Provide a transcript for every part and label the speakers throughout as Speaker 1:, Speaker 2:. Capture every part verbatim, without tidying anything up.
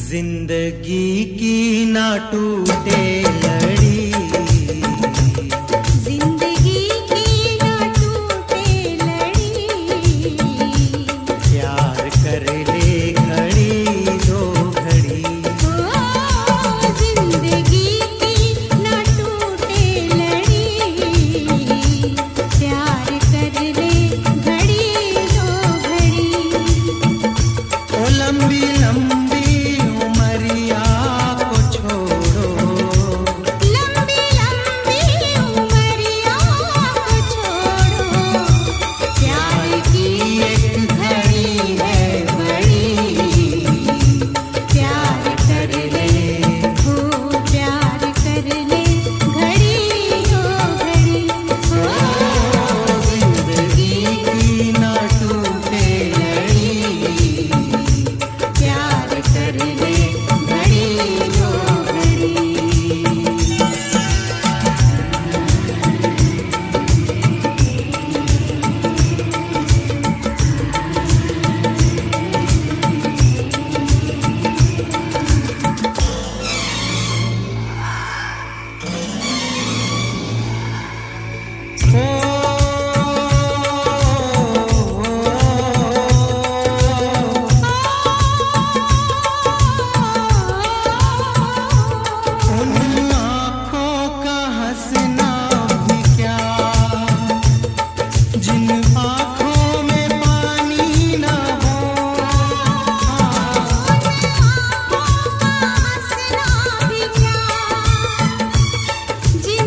Speaker 1: जिंदगी की ना टूटे लड़ी,
Speaker 2: जिंदगी की ना टूटे लड़ी,
Speaker 1: प्यार कर ले घड़ी दो घड़ी।
Speaker 2: ओ जिंदगी की ना टूटे लड़ी, प्यार कर ले घड़ी दो घड़ी।
Speaker 1: ओ लंबी लंबी उमरिया को छोड़ो,
Speaker 2: लंबी लंबी उमरिया को छोड़ो, प्यार की एक घड़ी है बड़ी, प्यार कर ले हो प्यार कर ले घड़ी हो घड़ी। ओ
Speaker 1: जिंदगी की ना टूटे लड़ी,
Speaker 2: प्यार कर ले घड़ी हो घड़ी।
Speaker 1: उन आँखों का हंसना भी क्या, जिन आँखों में पानी ना हो।
Speaker 2: हंसना भी क्या, जिन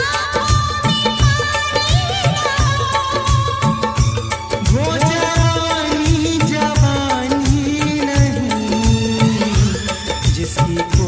Speaker 1: वो जवानी जवानी नहीं, जिसकी